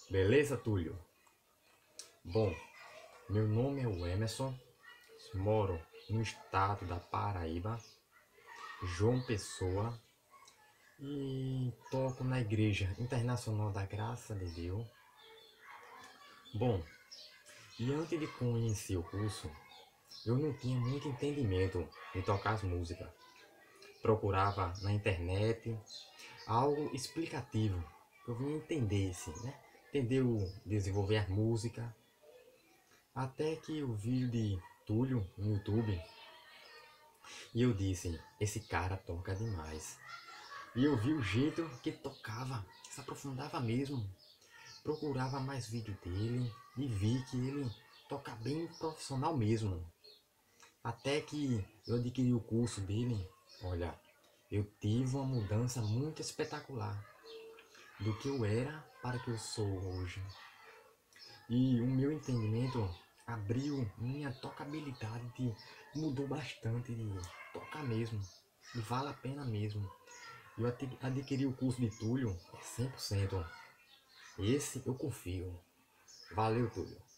Beleza, Túlio? Bom, meu nome é o Emerson, moro no estado da Paraíba, João Pessoa, e toco na Igreja Internacional da Graça de Deus. Bom, e antes de conhecer o curso, eu não tinha muito entendimento em tocar as músicas. Procurava na internet algo explicativo, que eu vinha entender, assim, né? Entender o desenvolver a música. Até que o vídeo de Túlio no YouTube, e eu disse, esse cara toca demais. E eu vi o jeito que tocava, se aprofundava mesmo. Procurava mais vídeo dele e vi que ele toca bem profissional mesmo. Até que eu adquiri o curso dele, olha, eu tive uma mudança muito espetacular do que eu era para o que eu sou hoje. E o meu entendimento abriu minha tocabilidade, mudou bastante de tocar mesmo. E vale a pena mesmo. Eu adquiri o curso de Túlio 100%. Esse eu confio. Valeu, Túlio.